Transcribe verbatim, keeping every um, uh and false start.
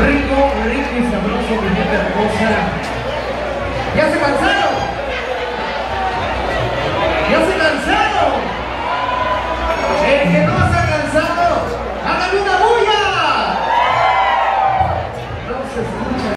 Rico, rico y sabroso, mi gente hermosa. ¿Ya se cansaron? ¿Ya se cansaron? El que no se